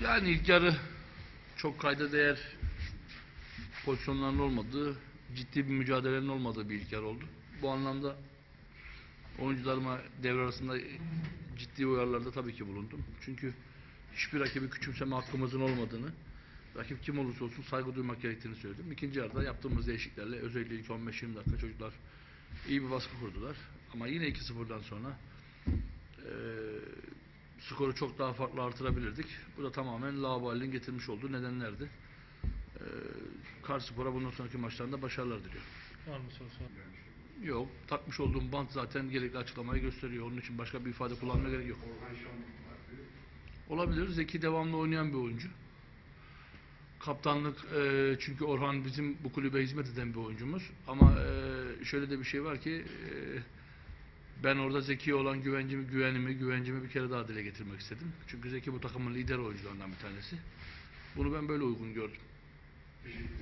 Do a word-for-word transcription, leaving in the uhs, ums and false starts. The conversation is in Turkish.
Yani ilk yarı çok kayda değer pozisyonların olmadığı, ciddi bir mücadelenin olmadığı bir ilk yarı oldu. Bu anlamda oyuncularıma devre arasında ciddi uyarılarda tabii ki bulundum. Çünkü hiçbir rakibi küçümseme hakkımızın olmadığını, rakip kim olursa olsun saygı duymak gerektiğini söyledim. İkinci yarıda yaptığımız değişikliklerle özellikle ilk on beş yirmi dakika çocuklar iyi bir baskı kurdular. Ama yine iki sıfırdan sonra e, skoru çok daha farklı artırabilirdik. Bu da tamamen laubali'nin getirmiş olduğu nedenlerdi. E, Karspor'a bundan sonraki maçlarında başarılar diliyorum. Var mı sorusu? Yok. Takmış olduğum bant zaten gerekli açıklamayı gösteriyor. Onun için başka bir ifade kullanmaya gerek yok. Olabilir. Zeki devamlı oynayan bir oyuncu. Kaptanlık e, çünkü Orhan bizim bu kulübe hizmet eden bir oyuncumuz. Ama e, şöyle de bir şey var ki e, ben orada Zeki'ye olan güvencimi, güvenimi, güvencimi bir kere daha dile getirmek istedim. Çünkü Zeki bu takımın lider oyuncularından bir tanesi. Bunu ben böyle uygun gördüm.